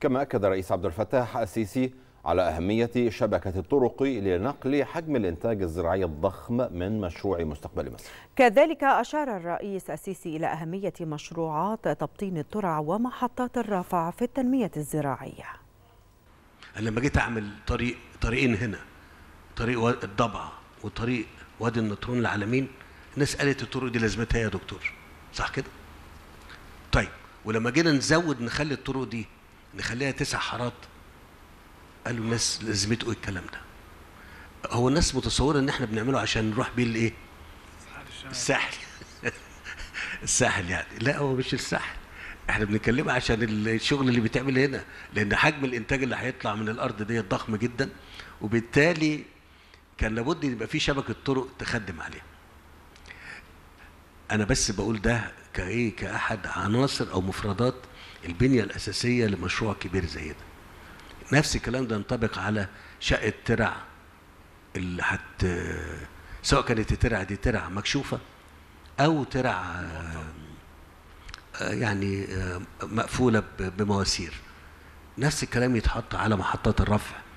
كما أكد الرئيس عبد الفتاح السيسي على أهمية شبكة الطرق لنقل حجم الإنتاج الزراعي الضخم من مشروع مستقبل مصر. كذلك أشار الرئيس السيسي إلى أهمية مشروعات تبطين الترع ومحطات الرفع في التنمية الزراعية. لما جيت أعمل طريقين هنا، طريق الضبعة وطريق وادي النطرون العالمين، الناس قالت الطرق دي لازمتها يا دكتور، صح كده؟ طيب ولما جينا نزود نخلي الطرق دي نخليها 9 حارات، قالوا الناس لازمته ايه الكلام ده؟ هو الناس متصوره ان احنا بنعمله عشان نروح بيه الايه؟ الساحل. الساحل يعني، لا هو مش الساحل، احنا بنتكلم عشان الشغل اللي بيتعمل هنا، لان حجم الانتاج اللي هيطلع من الارض دي ضخم جدا، وبالتالي كان لابد يبقى في شبكه طرق تخدم عليها. انا بس بقول ده كاحد عناصر او مفردات البنيه الاساسيه لمشروع كبير زي ده. نفس الكلام ده ينطبق على شقه ترع اللي سواء كانت الترع دي ترع مكشوفه او ترع يعني مقفوله بمواسير. نفس الكلام يتحط على محطات الرفع